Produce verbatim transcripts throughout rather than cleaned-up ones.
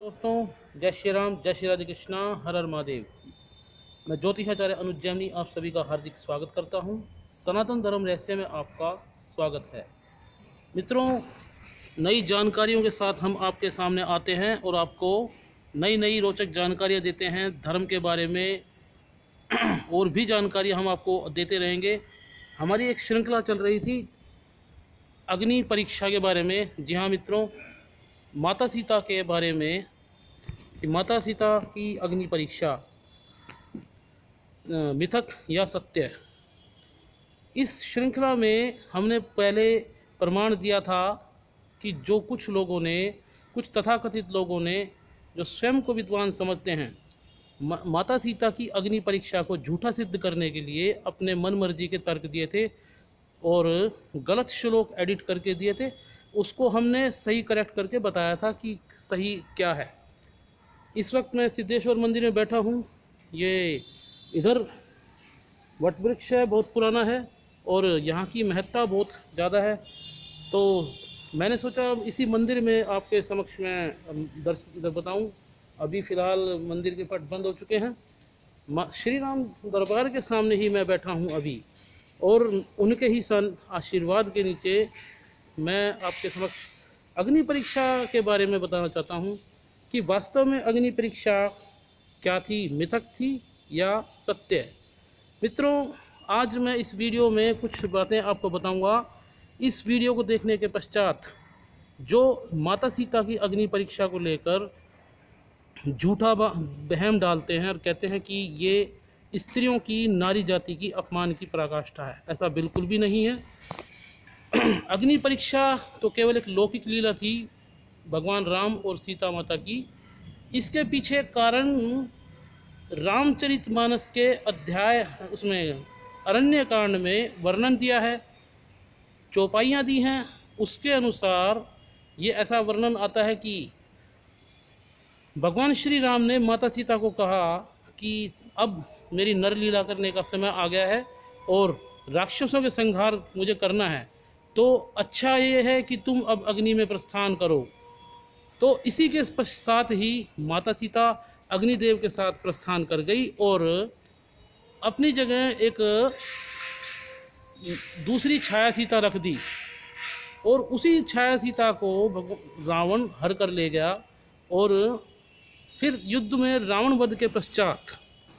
दोस्तों, जय श्री राम, जय श्री राधे कृष्णा, हर हर महादेव। मैं ज्योतिषाचार्य अनुज जैमिनी आप सभी का हार्दिक स्वागत करता हूं। सनातन धर्म रहस्य में आपका स्वागत है। मित्रों, नई जानकारियों के साथ हम आपके सामने आते हैं और आपको नई नई रोचक जानकारियां देते हैं धर्म के बारे में। और भी जानकारी हम आपको देते रहेंगे। हमारी एक श्रृंखला चल रही थी अग्नि परीक्षा के बारे में। जी हाँ मित्रों, माता सीता के बारे में कि माता सीता की अग्नि परीक्षा मिथक या सत्य। इस श्रृंखला में हमने पहले प्रमाण दिया था कि जो कुछ लोगों ने, कुछ तथाकथित लोगों ने जो स्वयं को विद्वान समझते हैं, मा, माता सीता की अग्नि परीक्षा को झूठा सिद्ध करने के लिए अपने मन मर्जी के तर्क दिए थे और गलत श्लोक एडिट करके दिए थे। उसको हमने सही करेक्ट करके बताया था कि सही क्या है। इस वक्त मैं सिद्धेश्वर मंदिर में बैठा हूँ। ये इधर वट वृक्ष है, बहुत पुराना है और यहाँ की महत्ता बहुत ज़्यादा है। तो मैंने सोचा अब इसी मंदिर में आपके समक्ष मैं दर्शन बताऊँ। अभी फ़िलहाल मंदिर के पट बंद हो चुके हैं। श्री राम दरबार के सामने ही मैं बैठा हूँ अभी, और उनके ही सन आशीर्वाद के नीचे मैं आपके समक्ष अग्नि परीक्षा के बारे में बताना चाहता हूँ कि वास्तव में अग्नि परीक्षा क्या थी, मिथक थी या सत्य। मित्रों, आज मैं इस वीडियो में कुछ बातें आपको बताऊंगा। इस वीडियो को देखने के पश्चात जो माता सीता की अग्नि परीक्षा को लेकर झूठा बहम डालते हैं और कहते हैं कि ये स्त्रियों की, नारी जाति की अपमान की पराकाष्ठा है, ऐसा बिल्कुल भी नहीं है। अग्नि परीक्षा तो केवल एक लौकिक लीला थी भगवान राम और सीता माता की। इसके पीछे कारण रामचरितमानस के अध्याय, उसमें अरण्य कांड में वर्णन दिया है, चौपाइयाँ दी हैं। उसके अनुसार ये ऐसा वर्णन आता है कि भगवान श्री राम ने माता सीता को कहा कि अब मेरी नरलीला करने का समय आ गया है और राक्षसों के संहार मुझे करना है, तो अच्छा ये है कि तुम अब अग्नि में प्रस्थान करो। तो इसी के साथ ही माता सीता अग्निदेव के साथ प्रस्थान कर गई और अपनी जगह एक दूसरी छाया सीता रख दी और उसी छाया सीता को रावण हर कर ले गया। और फिर युद्ध में रावण वध के पश्चात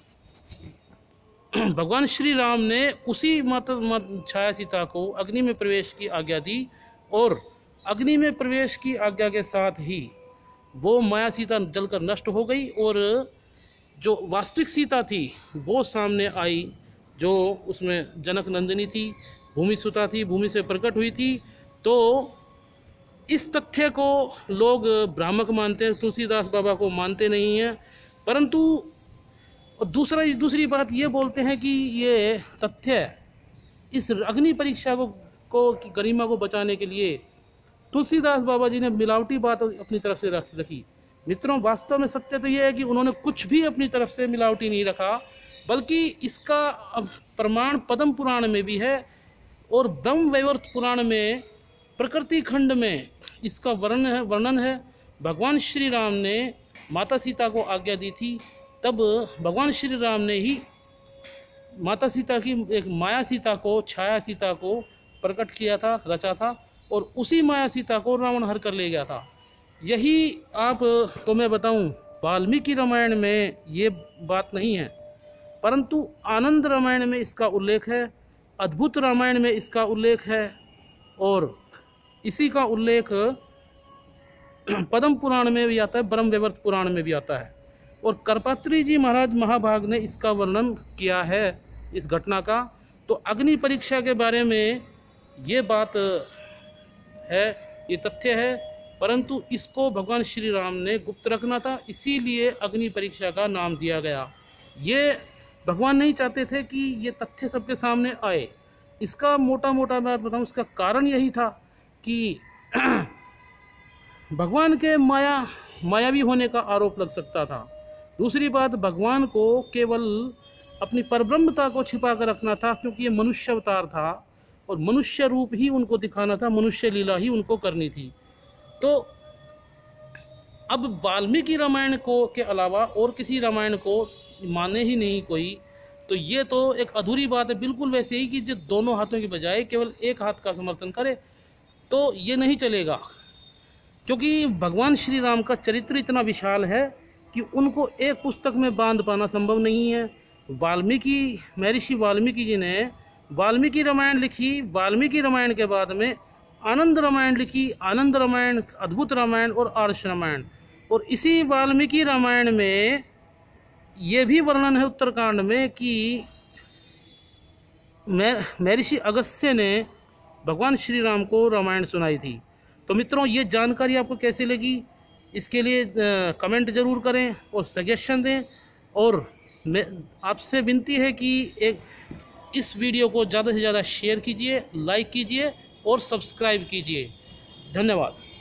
भगवान श्री राम ने उसी माता छाया सीता को अग्नि में प्रवेश की आज्ञा दी और अग्नि में प्रवेश की आज्ञा के साथ ही वो माया सीता जलकर नष्ट हो गई और जो वास्तविक सीता थी वो सामने आई, जो उसमें जनक नंदिनी थी, भूमि सुता थी, भूमि से प्रकट हुई थी। तो इस तथ्य को लोग भ्रामक मानते हैं, तुलसीदास बाबा को मानते नहीं हैं। परंतु और दूसरा दूसरी बात ये बोलते हैं कि ये तथ्य इस अग्नि परीक्षा को, को की गरिमा को बचाने के लिए तुलसीदास बाबा जी ने मिलावटी बात अपनी तरफ से रख रखी। मित्रों, वास्तव में सत्य तो ये है कि उन्होंने कुछ भी अपनी तरफ से मिलावटी नहीं रखा, बल्कि इसका प्रमाण पद्म पुराण में भी है और ब्रह्म वैवर्त पुराण में प्रकृति खंड में इसका वर्णन है वर्णन है भगवान श्री राम ने माता सीता को आज्ञा दी थी, तब भगवान श्री राम ने ही माता सीता की एक माया सीता को, छाया सीता को प्रकट किया था, रचा था, और उसी माया सीता को रावण हर कर ले गया था। यही आप को मैं बताऊं, वाल्मीकि रामायण में ये बात नहीं है, परंतु आनंद रामायण में इसका उल्लेख है, अद्भुत रामायण में इसका उल्लेख है और इसी का उल्लेख पद्म पुराण में भी आता है, ब्रह्म वैवर्त पुराण में भी आता है। और करपात्री जी महाराज महाभाग ने इसका वर्णन किया है इस घटना का। तो अग्नि परीक्षा के बारे में ये बात है, ये तथ्य है, परंतु इसको भगवान श्री राम ने गुप्त रखना था, इसीलिए अग्नि परीक्षा का नाम दिया गया। ये भगवान नहीं चाहते थे कि ये तथ्य सबके सामने आए। इसका मोटा मोटा बात बताऊँ, इसका कारण यही था कि भगवान के माया मायावी होने का आरोप लग सकता था। दूसरी बात, भगवान को केवल अपनी परब्रह्मता को छिपा कर रखना था, क्योंकि ये मनुष्य अवतार था और मनुष्य रूप ही उनको दिखाना था, मनुष्य लीला ही उनको करनी थी। तो अब वाल्मीकि रामायण को के अलावा और किसी रामायण को माने ही नहीं कोई, तो ये तो एक अधूरी बात है। बिल्कुल वैसे ही कि जो दोनों हाथों की बजाय केवल एक हाथ का समर्थन करे, तो ये नहीं चलेगा। क्योंकि भगवान श्री राम का चरित्र इतना विशाल है कि उनको एक पुस्तक में बांध पाना संभव नहीं है। वाल्मीकि महर्षि वाल्मीकि जी ने वाल्मीकि रामायण लिखी, वाल्मीकि रामायण के बाद में आनंद रामायण लिखी, आनंद रामायण, अद्भुत रामायण और आर्ष रामायण। और इसी वाल्मीकि रामायण में ये भी वर्णन है उत्तरकांड में कि महर्षि अगस्त्य ने भगवान श्री राम को रामायण सुनाई थी। तो मित्रों, ये जानकारी आपको कैसी लगी, इसके लिए कमेंट ज़रूर करें और सजेशन दें। और मैं आपसे विनती है कि एक इस वीडियो को ज़्यादा से ज़्यादा शेयर कीजिए, लाइक कीजिए और सब्सक्राइब कीजिए। धन्यवाद।